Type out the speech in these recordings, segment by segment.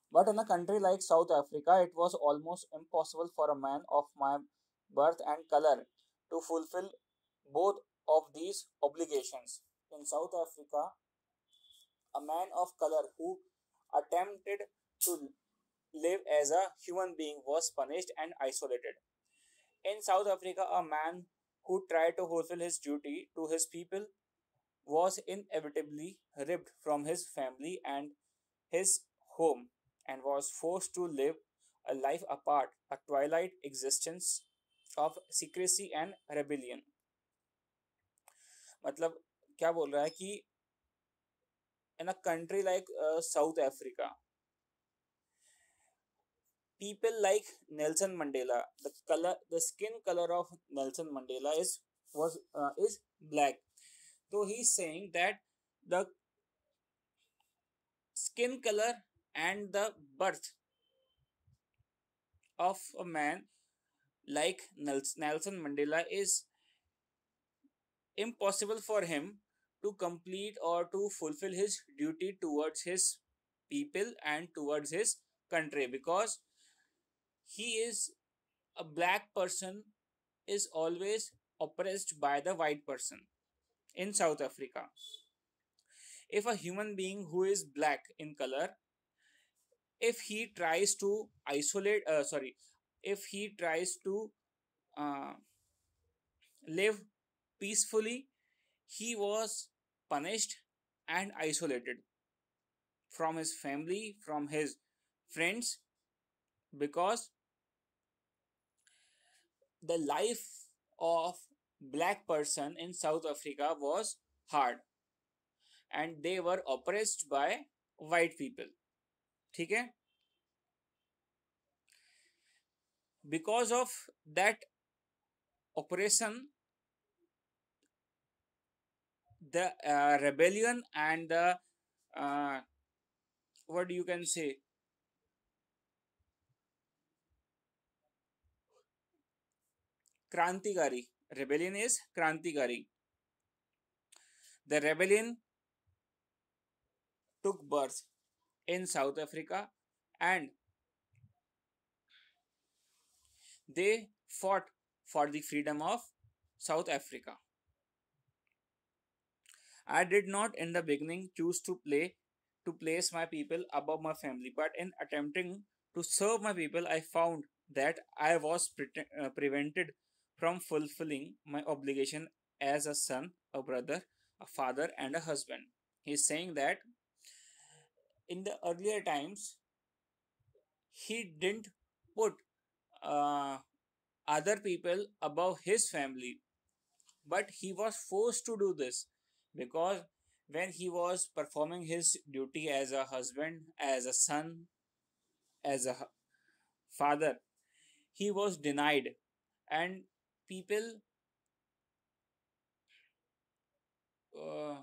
But in a country like South Africa, it was almost impossible for a man of my birth and color to fulfill both of these obligations. In South Africa, a man of color who attempted to live as a human being was punished and isolated. In South Africa, a man who tried to fulfill his duty to his people was inevitably ripped from his family and his home and was forced to live a life apart, a twilight existence of secrecy and rebellion. मतलब क्या बोल रहा है कि in a country like South Africa, people like Nelson Mandela, the skin color of Nelson Mandela is black. So he's saying that the skin color and the birth of a man like Nelson Mandela is impossible for him to complete or to fulfill his duty towards his people and towards his country, because he is a black person is always oppressed by the white person in South Africa. If a human being who is black in color, if he tries to if he tries to uh, live peacefully, he was punished and isolated from his family, from his friends, because the life of black person in South Africa was hard and they were oppressed by white people. ठीक है? Because of that oppression, the rebellion and the uh, what you can say, krantikari. Rebellion is krantikari. The rebellion took birth in South Africa and they fought for the freedom of South Africa. I did not in the beginning choose to place my people above my family, but in attempting to serve my people, I found that I was prevented from fulfilling my obligation as a son, a brother, a father, and a husband. He's saying that in the earlier times, he didn't put uh, other people above his family, but he was forced to do this because when he was performing his duty as a husband, as a son, as a father, he was denied, and people uh,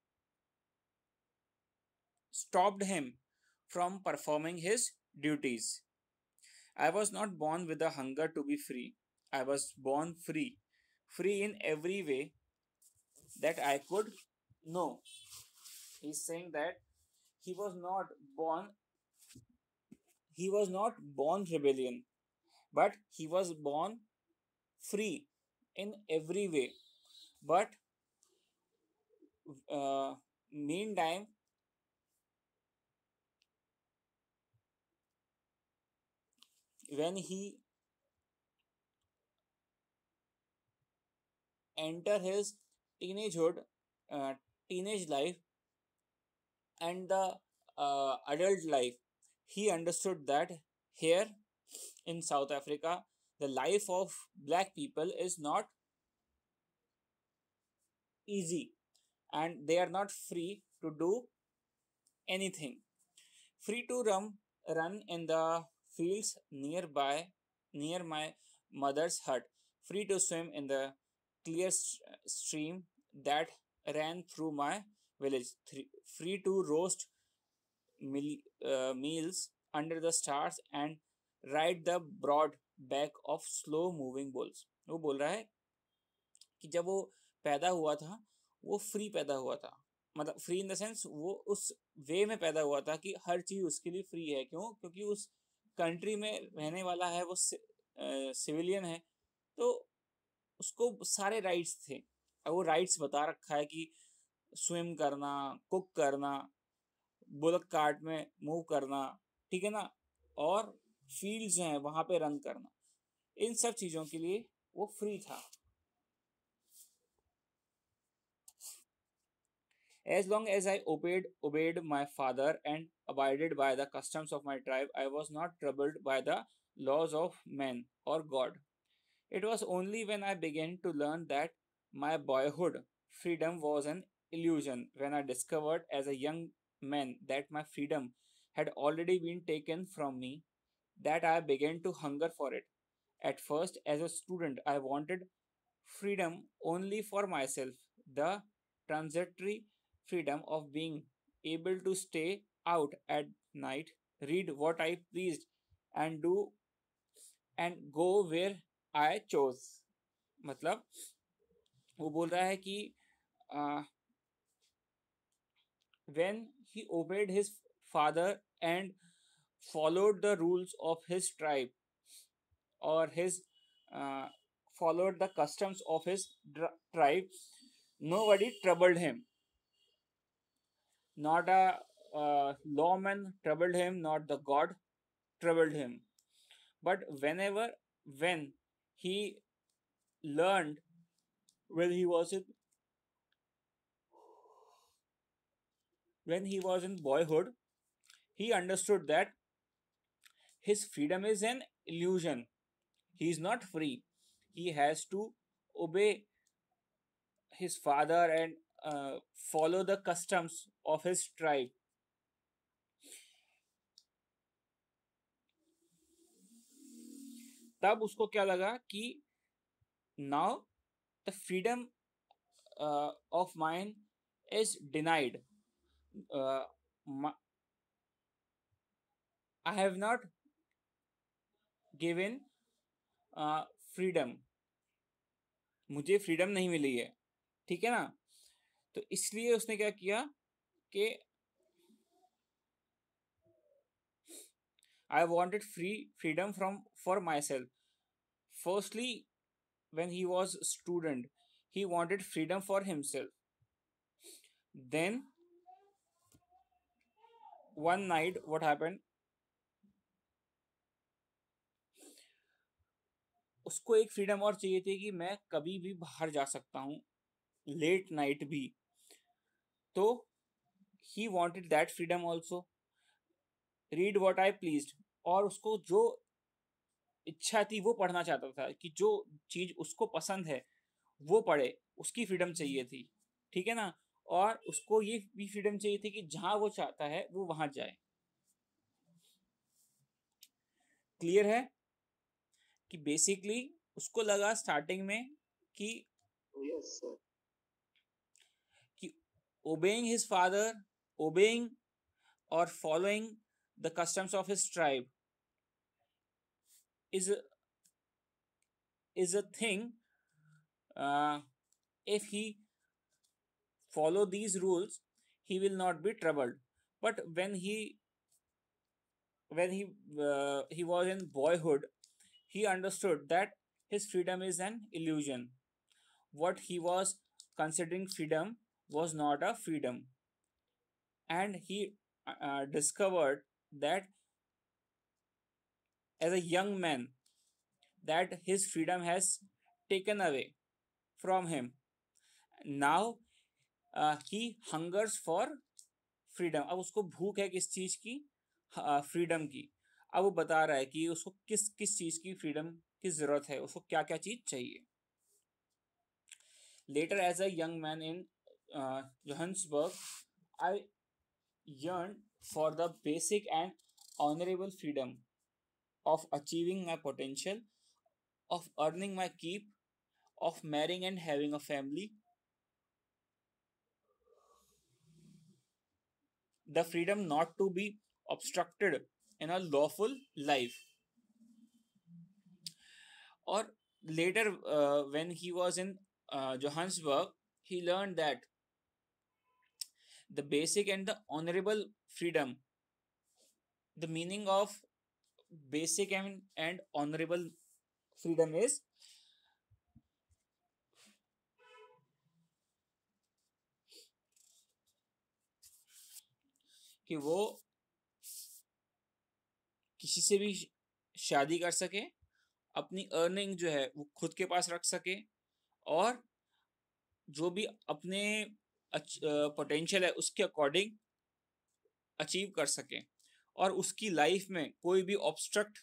stopped him from performing his duties. I was not born with a hunger to be free. I was born free, free in every way that I could know. He's saying that he was not born he was not born rebellion, but he was born free in every way. But meantime, when he enter his teenagehood, uh, teenage life, and the adult life, he understood that here in South Africa, the life of black people is not easy, and they are not free to do anything. Free to run in the fields near my mother's hut. Free to swim in the clear stream that ran through my village. Free to roast meals under the stars and ride the broad back of slow moving bulls. वो बोल रहा है कि जब वो पैदा हुआ था वो फ्री पैदा हुआ था, मतलब फ्री इन द सेंस वो उस वे में पैदा हुआ था कि हर चीज उसके लिए फ्री है। क्यों? क्योंकि उस कंट्री में रहने वाला है, वो सिविलियन है, तो उसको सारे राइट्स थे। और वो राइट्स बता रखा है कि स्विम करना, कुक करना, बुलक कार्ट में मूव करना, ठीक है ना, और फील्ड्स हैं वहां पे रन करना, इन सब चीजों के लिए वो फ्री था। As long as I obeyed my father and abided by the customs of my tribe, I was not troubled by the laws of man or God. It was only when I began to learn that my boyhood freedom was an illusion, when I discovered as a young man that my freedom had already been taken from me, that I began to hunger for it. At first, as a student, I wanted freedom only for myself, the transitory freedom of being able to stay out at night, read what I pleased, and do and go where I chose. मतलब वो बोल रहा है कि uh, when he obeyed his father and followed the rules of his tribe, or his uh, followed the customs of his tribe, nobody troubled him. Not a lawman troubled him, not the god troubled him. But when he learned, when he was in when he was in boyhood, he understood that his freedom is an illusion. He is not free. He has to obey his father and follow the customs of his tribe. तब उसको क्या लगा कि now the freedom of mine is denied. uh, I have not given freedom, मुझे freedom नहीं मिली है, ठीक है ना। तो इसलिए उसने क्या किया कि I wanted freedom from for my self. Firstly when he was student, he wanted freedom for himself. Then one night what happened, उसको एक फ्रीडम और चाहिए थी कि मैं कभी भी बाहर जा सकता हूँ, लेट नाइट भी। तो ही wanted that freedom also, read what I pleased, और उसको जो इच्छा थी वो पढ़ना चाहता था, कि जो चीज उसको पसंद है वो पढ़े, उसकी फ्रीडम चाहिए थी, ठीक है ना। और उसको ये भी फ्रीडम चाहिए थी कि जहां वो चाहता है वो वहां जाए। क्लियर है कि बेसिकली उसको लगा स्टार्टिंग में कि Yes, sir. कि obeying his father, obeying or following the customs of his tribe is is a thing. If he follow these rules, he will not be troubled. But when he was in boyhood, he understood that his freedom is an illusion. What he was considering freedom was not a freedom, and he discovered that as a young man, that his freedom has taken away from him. Now he hungers for freedom. अब उसको भूख है किस चीज की? Freedom की। अब वो बता रहा है कि उसको किस किस चीज की फ्रीडम की जरूरत है, उसको क्या क्या चीज चाहिए। Later, as a young man in Johannesburg, I yearned for the basic and honorable freedom of achieving my potential, of earning my keep, of marrying and having a family, the freedom not to be obstructed in a lawful life. Or later, when he was in Johannesburg, he learned that the basic and the honorable freedom. The meaning of basic and honorable freedom is कि वो किसी से भी शादी कर सके, अपनी earning जो है वो खुद के पास रख सके, और जो भी अपने पोटेंशियल है उसके अकॉर्डिंग अचीव कर सके, और उसकी लाइफ में कोई भी ऑब्स्ट्रक्ट,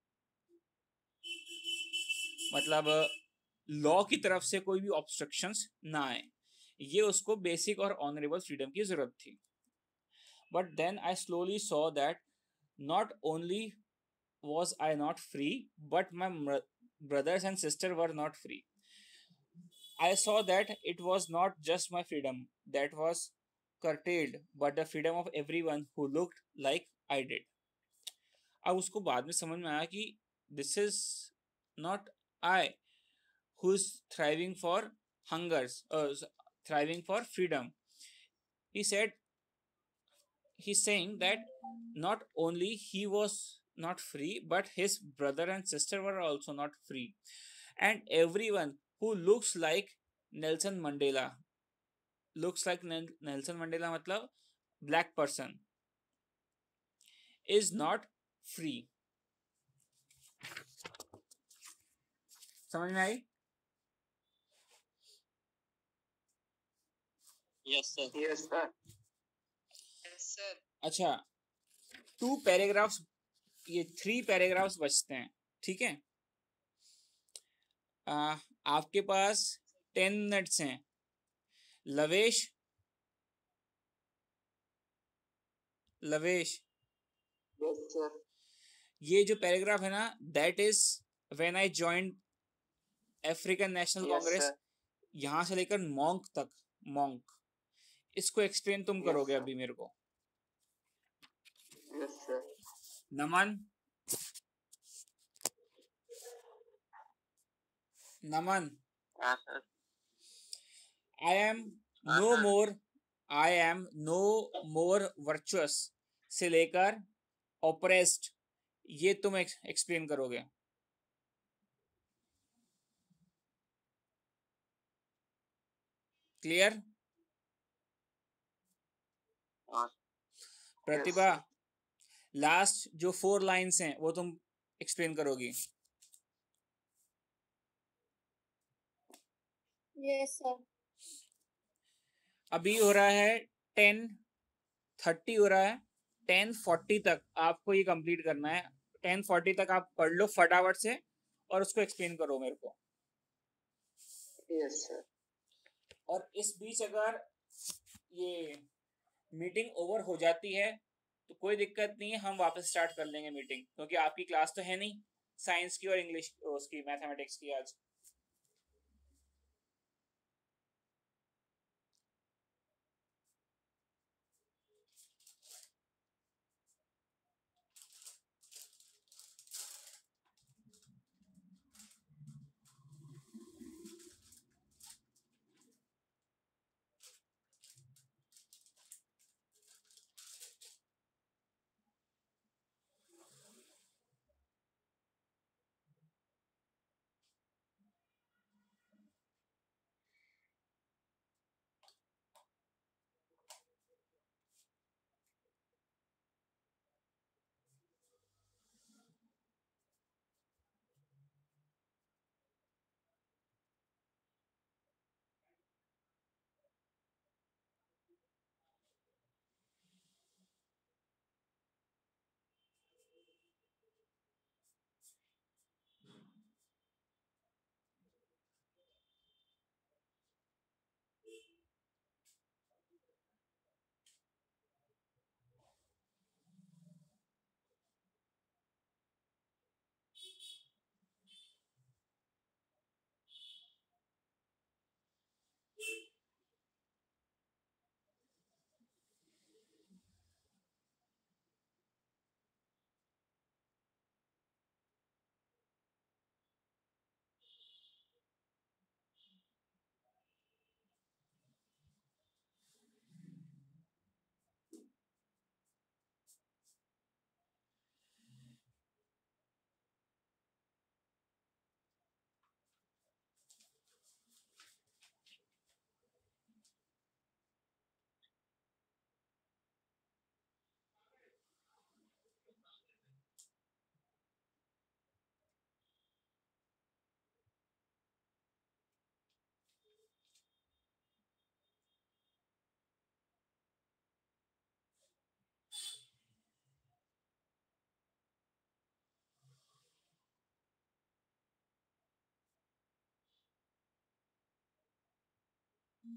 मतलब लॉ की तरफ से कोई भी ऑब्स्ट्रक्शंस ना आए। ये उसको बेसिक और ऑनरेबल फ्रीडम की जरूरत थी। But then I slowly saw that not only was I not free, but my brothers and sister were not free. I saw that it was not just my freedom that was curtailed, but the freedom of everyone who looked like I did. अब उसको बाद में समझ में आया कि this is not I who is thriving for hungers, thriving for freedom. He said, he's saying that not only he was not free, but his brother and sister were also not free, and everyone who looks like Nelson Mandela, looks like Nelson Mandela मतलब black person, is not free. समझ में आई? Yes, sir. Yes, sir. Yes, sir. अच्छा, 2 paragraphs, ये 3 paragraphs बचते हैं, ठीक है? आपके पास 10 मिनट्स हैं। लवेश, लवेश, Yes, sir. ये जो पैराग्राफ है ना, that is when I joined African National Congress, यहां से लेकर मॉन्क तक, मॉन्क, इसको एक्सप्लेन तुम करोगे अभी मेरे को। Yes, sir. Naman, Naman, I am no more, I am no more virtuous से लेकर ऑपरेस्ड, ये तुम एक्सप्लेन करोगे। क्लियर? प्रतिभा, लास्ट जो 4 लाइन्स हैं वो तुम एक्सप्लेन करोगी। Yes sir. अभी हो रहा है 10:30 हो रहा है, 10:40 तक आपको ये कंप्लीट करना है। 10:40 तक आप पढ़ लो फटाफट से और उसको एक्सप्लेन करो मेरे को। Yes sir. और इस बीच अगर ये मीटिंग ओवर हो जाती है तो कोई दिक्कत नहीं है, हम वापस स्टार्ट कर लेंगे मीटिंग, क्योंकि आपकी क्लास तो है नहीं साइंस की और इंग्लिश उसकी, मैथमेटिक्स की आज।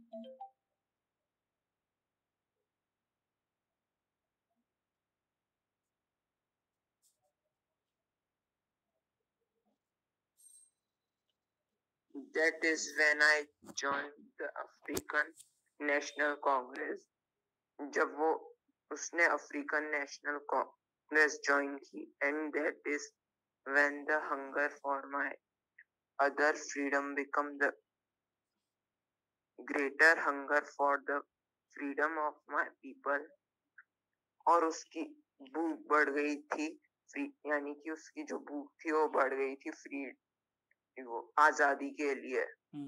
That is when I joined the African National Congress. जब वो उसने अफ्रीकन नेशनल कांग्रेस ज्वाइन की, and that is when the hunger for my other freedom become the greater hunger for the freedom of my people. और उसकी भूख बढ़ गई थी, यानी कि उसकी जो भूख थी वो बढ़ गई थी फ्री, वो आजादी के लिए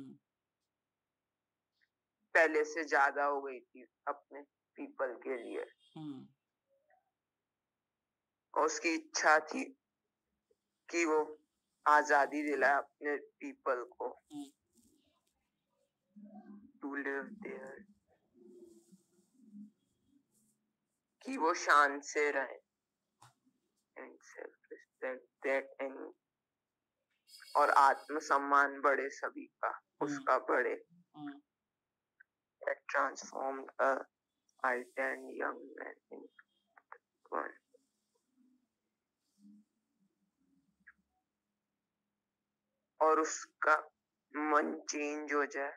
पहले से ज्यादा हो गई थी अपने पीपल के लिए। और उसकी इच्छा थी कि वो आजादी दिलाए अपने पीपल को, टू लिव देयर, कि वो शान से रहे, and self respect that, and और आत्मसम्मान बढ़े सभी का, उसका बढ़े। That transformed a frightened young man into one. और उसका मन चेंज हो जाए।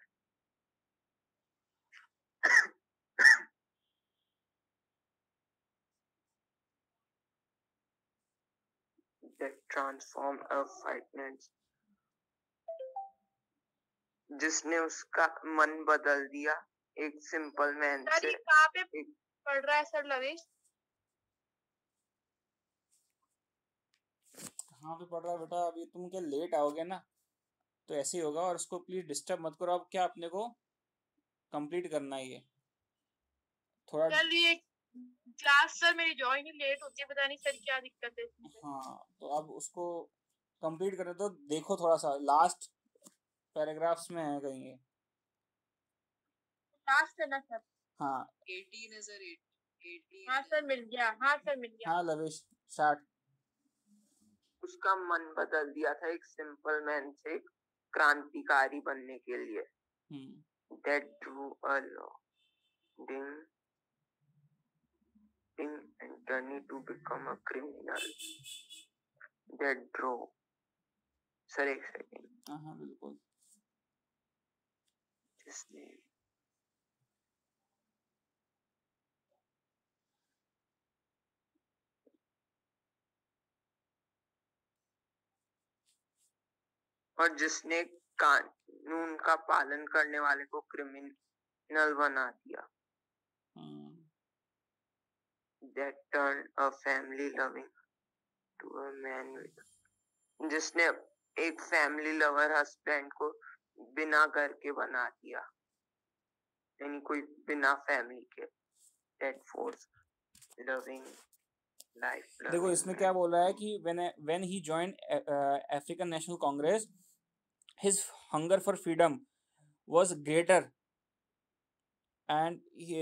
That transformed a frightened, जिसने उसका मन बदल दिया एक सिंपल मैन से। कहाँ पे पढ़ रहा है सर लवेश? कहाँ पे पढ़ रहा है बेटा? अभी तुम क्या लेट आओगे ना, तो ऐसे ही होगा। और उसको प्लीज डिस्टर्ब मत करो। अब क्या अपने को कंप्लीट करना है ये थोड़ा। चलिए क्लास सर मेरी ज्वाइन ही लेट होती है, पता नहीं सर क्या दिक्कत है। हाँ, तो अब उसको कंप्लीट करने तो देखो, थोड़ा सा लास्ट पैराग्राफ्स में है कहीं ये। लास्ट है ना सर? हाँ 18 है सर, 18। हाँ सर मिल गया, हाँ सर मिल गया। हाँ लवेश स्टार्ट। उसका मन बदल दिया था एक सिंपल मैन से क्रांतिकारी बनने के लिए। That drew a long and journey to become a criminal. That drove. Sir एक सेकेंड। हाँ बिल्कुल। जिसने और जिसने कानून का पालन करने वाले को क्रिमिनल बना दिया। That turned a family loving to a man with, जिसने एक फैमिली लवर हस्बैंड को बिना घर के बना दिया, यानी कोई बिना फैमिली के। That force loving life। देखो इसमें क्या बोल रहा है कि when he joined African National Congress, his hunger for freedom was greater, and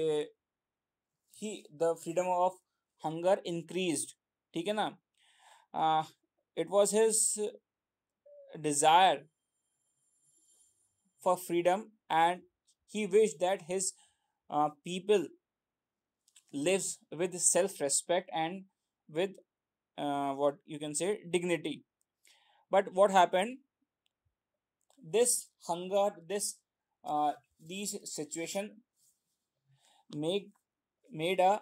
the freedom of hunger increased. ठीक है ना? It was his desire for freedom, and he wished that his people lives with self-respect and with what you can say dignity. But what happened? This hunger, these situation made a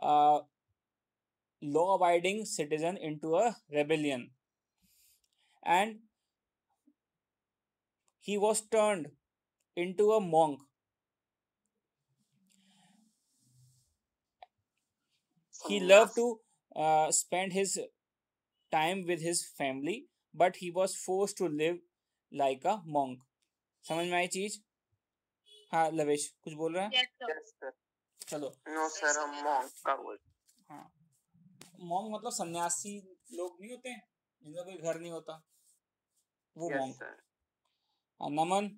law-abiding citizen into a rebellion, and he was turned into a monk. He loved to spend his time with his family, but he was forced to live like a monk. समझ में आई चीज? हाँ लवेश कुछ बोल रहा है? Yes sir। चलो। No sir हम मॉन्क का बोल। हाँ, मॉन्क मतलब सन्यासी लोग नहीं होते हैं जिनका कोई घर नहीं होता, वो मॉन्क। नमन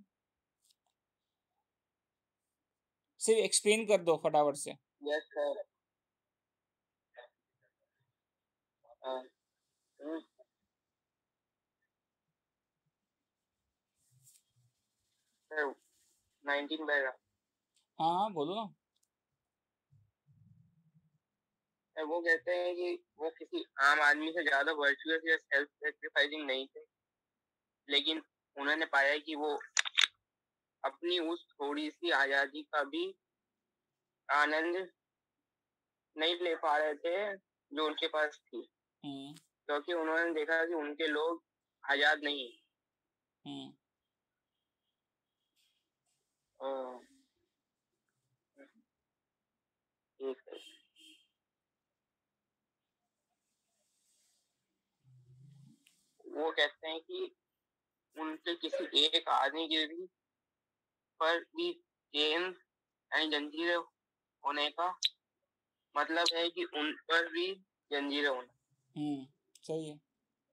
सिर्फ एक्सप्लेन कर दो फटाफट से। Yes sir. 19 बैग। हाँ हाँ बोलो ना। वो कहते हैं कि वो किसी आम आदमी से ज्यादा वर्चुअस या सेल्फ सेक्रीफाइसिंग नहीं थे, लेकिन उन्होंने पाया कि वो अपनी उस थोड़ी सी आजादी का भी आनंद नहीं ले पा रहे थे जो उनके पास थी, क्योंकि उन्होंने देखा कि उनके लोग आजाद नहीं। ठीक है। वो कहते हैं कि उनके किसी एक आदमी के भी पर भी चेन यानी जंजीरें होने का मतलब है कि उन पर भी जंजीरें होना। सही है।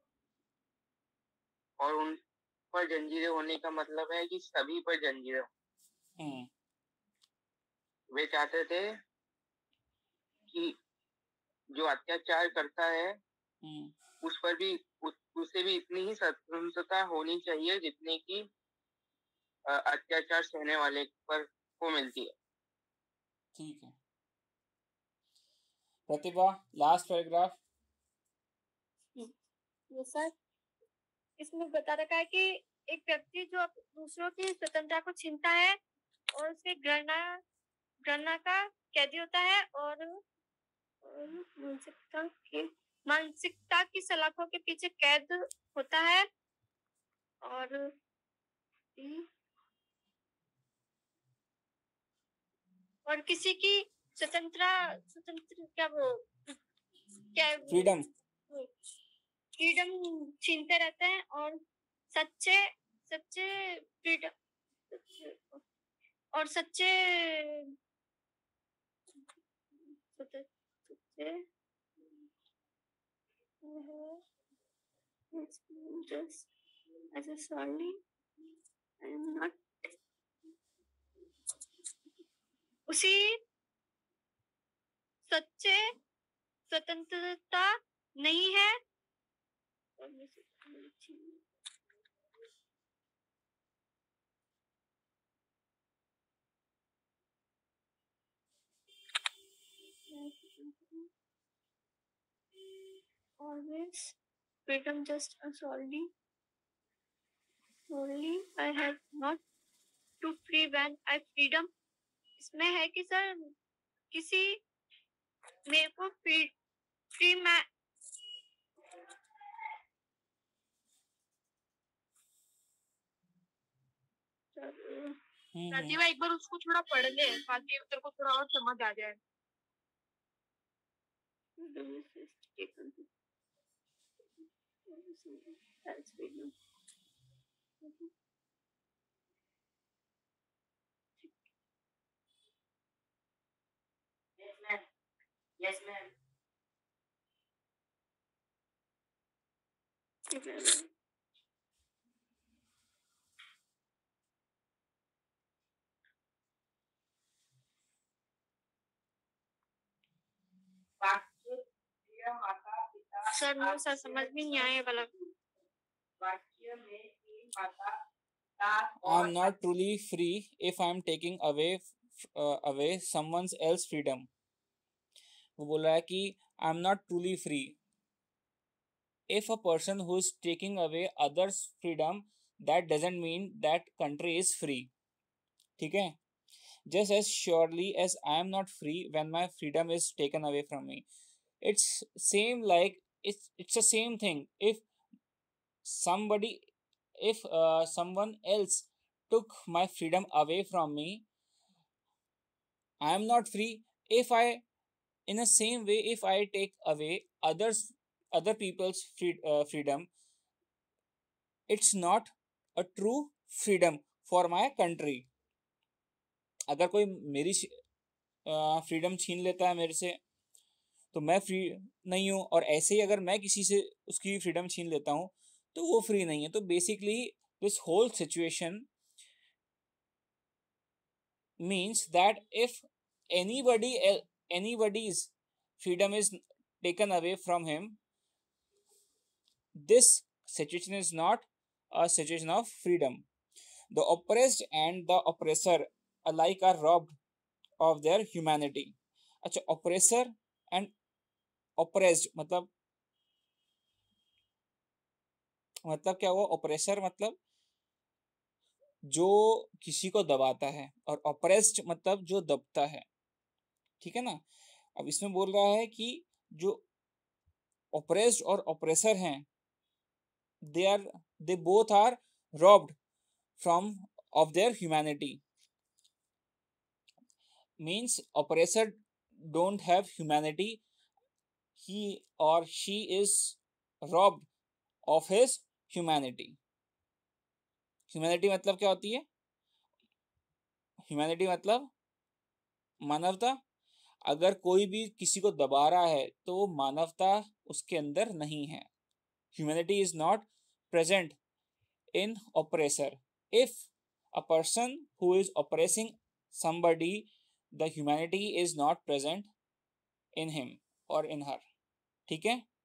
और उन पर जंजीरें होने का मतलब है कि सभी पर जंजीरें हो। वे चाहते थे कि जो अत्याचार करता है उस पर भी उसे भी इतनी ही स्वतंत्रता होनी चाहिए जितनी कि अत्याचार सहने वाले पर को मिलती है। ठीक है प्रतिभा, लास्ट पैराग्राफ। सर, इसमें बता रखा है कि एक व्यक्ति जो दूसरों की स्वतंत्रता को छीनता है और उसके घृणा का कैदी होता है और मानसिकता की सलाखों के पीछे कैद होता है और किसी की स्वतंत्र क्या फ्रीडम छीनते रहते हैं और सच्चे फ्रीडम और सच्चे उसी सच्चे स्वतंत्रता नहीं है। Always freedom just as only I have not to free when I freedom। इसमें है कि सर किसी मेरे को फ्री मैं प्रतिभा एक बार उसको थोड़ा पढ़ ले ताकि तेरे को थोड़ा और समझ आ जाए। Yes, ma'am. सर मुझे सर समझ में नहीं आया वाला। I'm not truly free if I'm taking away someone else's freedom। वो बोल रहा है कि I'm not truly free if a person who is taking away others' freedom, that doesn't mean that country is free। ठीक है, just as surely as I am not free when my freedom is taken away from me। It's same like it's the same thing if somebody if someone else took my freedom away from me, I am not free if I in the same way if I take away other people's freedom, it's not a true freedom for my country। अगर कोई मेरी freedom छीन लेता है मेरे से तो मैं फ्री नहीं हूँ, और ऐसे ही अगर मैं किसी से उसकी फ्रीडम छीन लेता हूँ तो वो फ्री नहीं है। तो basically this whole situation means that if anybody's freedom is taken away from him, this situation is not a situation of freedom। The oppressed and the oppressor alike are robbed of their humanity. अच्छा, oppressor and oppressed मतलब क्या हुआ? oppressor मतलब जो किसी को दबाता है, और oppressed मतलब जो दबता है, ठीक है ना? अब इसमें बोल रहा है कि जो oppressed और oppressor हैं, they both are robbed from of their humanity. Means oppressor don't have humanity, he or she is robbed of his humanity. Humanity मतलब क्या होती है? Humanity मतलब मानवता. अगर कोई भी किसी को दबा रहा है तो वो मानवता उसके अंदर नहीं है. Humanity is not present in oppressor. If a person who is oppressing somebody, the humanity is not present in him or in her. ठीक है?